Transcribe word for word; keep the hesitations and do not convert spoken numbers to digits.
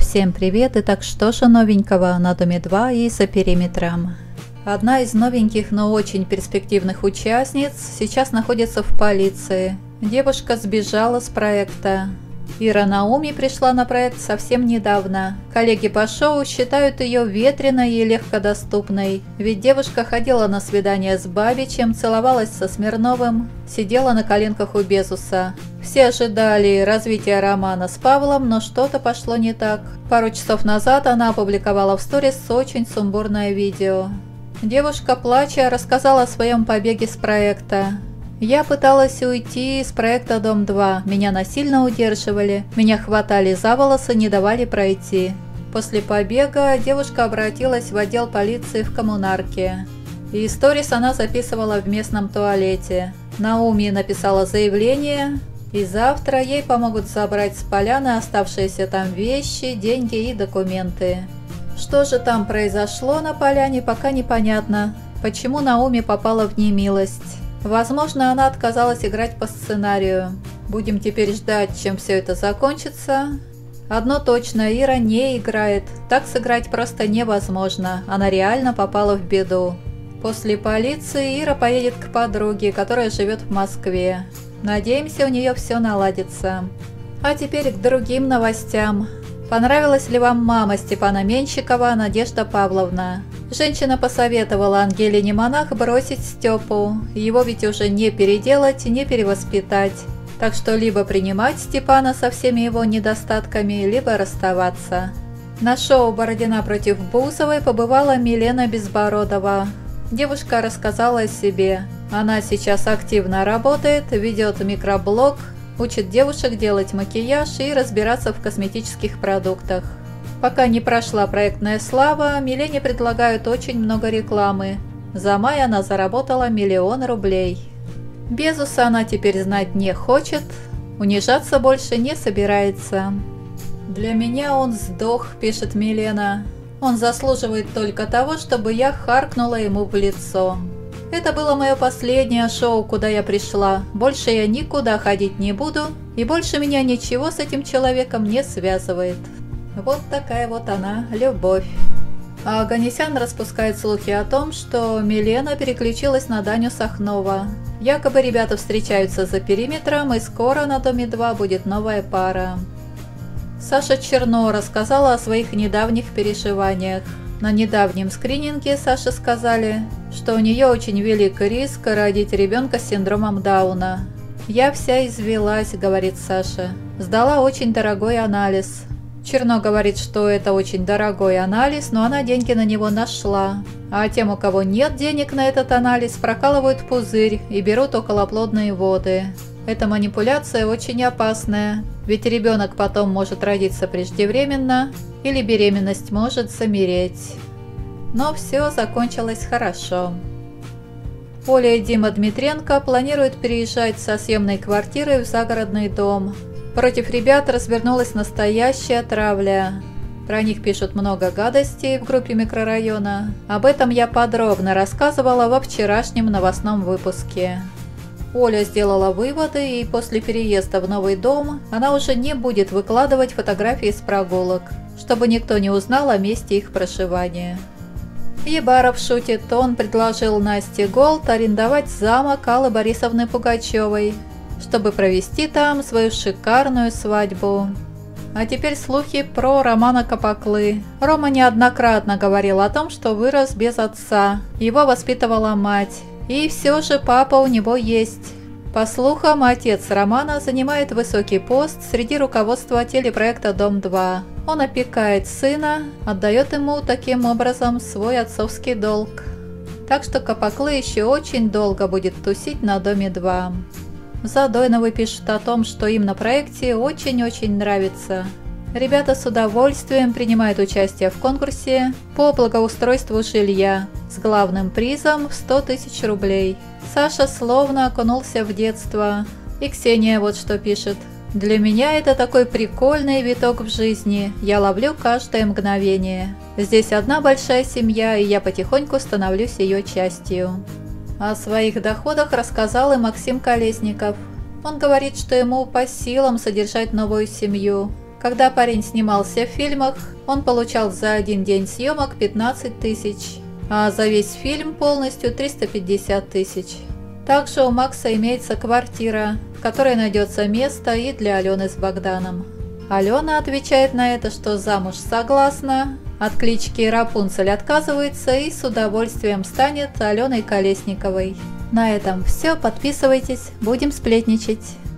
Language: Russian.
Всем привет! Итак, что же новенького на Доме два и за периметром? Одна из новеньких, но очень перспективных участниц сейчас находится в полиции. Девушка сбежала с проекта. Ира Науми пришла на проект совсем недавно. Коллеги по шоу считают ее ветреной и легкодоступной, ведь девушка ходила на свидание с Бабичем, целовалась со Смирновым, сидела на коленках у Безуса. Все ожидали развития романа с Павлом, но что-то пошло не так. Пару часов назад она опубликовала в сторис очень сумбурное видео. Девушка, плача, рассказала о своем побеге с проекта. «Я пыталась уйти с проекта Дом два. Меня насильно удерживали, меня хватали за волосы, не давали пройти. После побега девушка обратилась в отдел полиции в коммунарке. И сторис она записывала в местном туалете. Науми написала заявление, и завтра ей помогут забрать с поляны оставшиеся там вещи, деньги и документы. Что же там произошло на поляне, пока непонятно. Почему Науми попала в немилость? Возможно, она отказалась играть по сценарию. Будем теперь ждать, чем все это закончится. Одно точно, Ира не играет. Так сыграть просто невозможно. Она реально попала в беду. После полиции Ира поедет к подруге, которая живет в Москве. Надеемся, у нее все наладится. А теперь к другим новостям. Понравилась ли вам мама Степана Менщикова, Надежда Павловна? Женщина посоветовала Ангелине Монах бросить Степу. Его ведь уже не переделать, не перевоспитать. Так что либо принимать Степана со всеми его недостатками, либо расставаться. На шоу «Бородина против Бузовой» побывала Милена Безбородова. Девушка рассказала о себе. Она сейчас активно работает, ведет микроблог, учит девушек делать макияж и разбираться в косметических продуктах. Пока не прошла проектная слава, Милене предлагают очень много рекламы. За май она заработала миллион рублей. Безуса она теперь знать не хочет, унижаться больше не собирается. «Для меня он сдох», – пишет Милена. «Он заслуживает только того, чтобы я харкнула ему в лицо. Это было мое последнее шоу, куда я пришла. Больше я никуда ходить не буду, и больше меня ничего с этим человеком не связывает». Вот такая вот она, любовь. А Оганесян распускает слухи о том, что Милена переключилась на Даню Сахнова. Якобы ребята встречаются за периметром, и скоро на Доме два будет новая пара. Саша Черно рассказала о своих недавних переживаниях. На недавнем скрининге Саше сказали, что у нее очень велик риск родить ребенка с синдромом Дауна. «Я вся извелась», — говорит Саша. «Сдала очень дорогой анализ». Черно говорит, что это очень дорогой анализ, но она деньги на него нашла. А тем, у кого нет денег на этот анализ, прокалывают пузырь и берут околоплодные воды. Эта манипуляция очень опасная, ведь ребенок потом может родиться преждевременно или беременность может замереть. Но все закончилось хорошо. Оля и Дима Дмитренко планируют переезжать со съемной квартиры в загородный дом. Против ребят развернулась настоящая травля. Про них пишут много гадостей в группе микрорайона. Об этом я подробно рассказывала во вчерашнем новостном выпуске. Оля сделала выводы, и после переезда в новый дом она уже не будет выкладывать фотографии с прогулок, чтобы никто не узнал о месте их проживания. Ебаров шутит, он предложил Насте Голд арендовать замок Аллы Борисовны Пугачевой, чтобы провести там свою шикарную свадьбу. А теперь слухи про Романа Капаклы. Рома неоднократно говорил о том, что вырос без отца, его воспитывала мать, и все же папа у него есть. По слухам, отец Романа занимает высокий пост среди руководства телепроекта Дом два. Он опекает сына, отдает ему таким образом свой отцовский долг. Так что Капаклы еще очень долго будет тусить на Доме два. Задойновы пишут о том, что им на проекте очень-очень нравится. Ребята с удовольствием принимают участие в конкурсе по благоустройству жилья с главным призом в сто тысяч рублей. Саша словно окунулся в детство. И Ксения вот что пишет. «Для меня это такой прикольный виток в жизни. Я ловлю каждое мгновение. Здесь одна большая семья, и я потихоньку становлюсь ее частью». О своих доходах рассказал и Максим Колесников. Он говорит, что ему по силам содержать новую семью. Когда парень снимался в фильмах, он получал за один день съемок пятнадцать тысяч, а за весь фильм полностью триста пятьдесят тысяч. Также у Макса имеется квартира, в которой найдется место и для Алены с Богданом. Алена отвечает на это, что замуж согласна, от клички Рапунцель отказывается и с удовольствием станет Аленой Колесниковой. На этом все, подписывайтесь, будем сплетничать.